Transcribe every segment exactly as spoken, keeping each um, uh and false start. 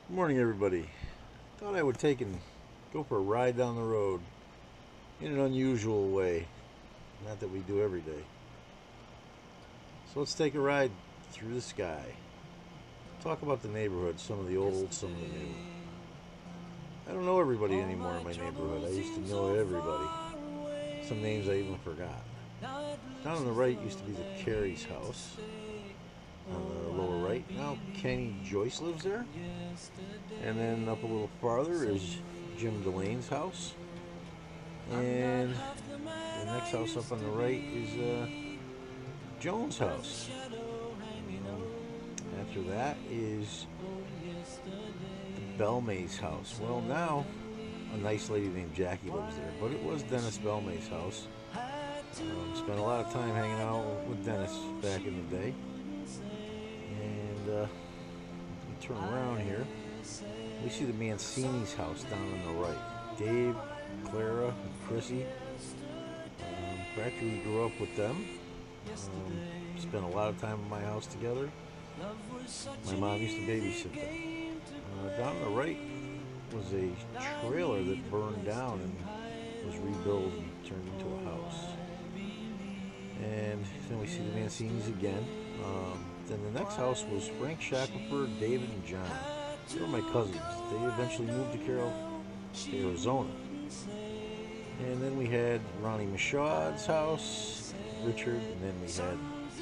Good morning, everybody. Thought I would take and go for a ride down the road in an unusual way. Not that we do every day. So let's take a ride through the sky. Talk about the neighborhood, some of the old, some of the new. I don't know everybody anymore in my neighborhood. I used to know everybody. Some names I even forgot. Down on the right used to be the Carey's house. On the lower right, now Kenny Joyce lives there. And then up a little farther is Jim Delane's house. And the next house up on the right is uh, Jones' house. Um, after that is the Belmay's house. Well, now a nice lady named Jackie lives there, but it was Dennis Belmay's house. Um, spent a lot of time hanging out with Dennis back in the day. And uh, we turn around here. We see the Mancini's house down on the right. Dave, Clara, and Chrissy. Um, practically grew up with them. Um, spent a lot of time in my house together. My mom used to babysit them. Uh, down on the right was a trailer that burned down and was rebuilt and turned into a house. And then we see the Mancini's again. Um, then the next house was Frank Shackelford, David, and John. They were my cousins. They eventually moved to Carroll, to Arizona. And then we had Ronnie Michaud's house, Richard, and then we had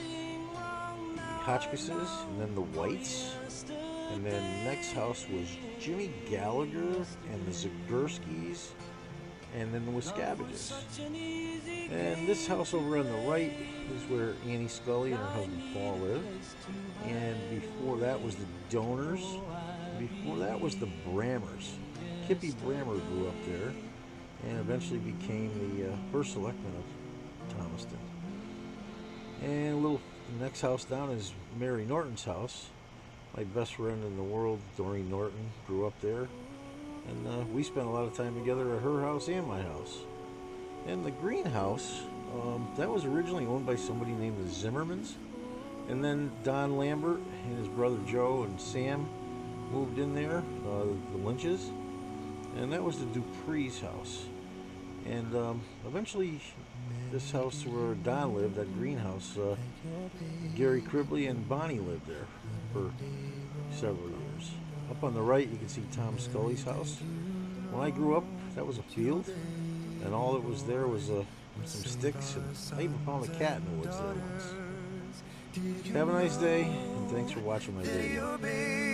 the Hotchkisses, and then the Whites. And then the next house was Jimmy Gallagher and the Zagurskis, and then the Wiscabages. And this house over on the right is where Annie Scully and her husband Paul lived. And before that was the Donors. Before that was the Brammers. Kippy Brammer grew up there and eventually became the uh, first selectman of Thomaston. And a little, the next house down is Mary Norton's house. My best friend in the world, Doreen Norton, grew up there. And uh, we spent a lot of time together at her house and my house. And the greenhouse, um, that was originally owned by somebody named the Zimmermans. And then Don Lambert and his brother Joe and Sam moved in there, uh, the Lynches. And that was the Dupree's house. And um, eventually, this house where Don lived, that greenhouse, uh, Gary Cribley and Bonnie lived there for several years. Up on the right, you can see Tom Scully's house. When I grew up, that was a field, and all that was there was uh, some sticks, and I even found a cat in the woods there once. Have a nice day, and thanks for watching my video.